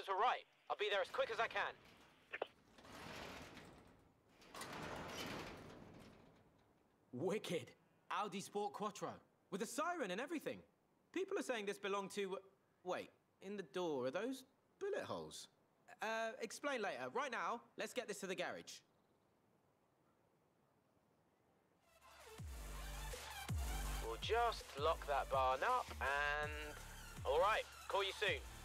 were right. I'll be there as quick as I can. Wicked. Audi Sport Quattro. With a siren and everything. People are saying this belonged to... Wait, in the door, are those bullet holes? Explain later. Right now, let's get this to the garage. We'll just lock that barn up and... All right, call you soon.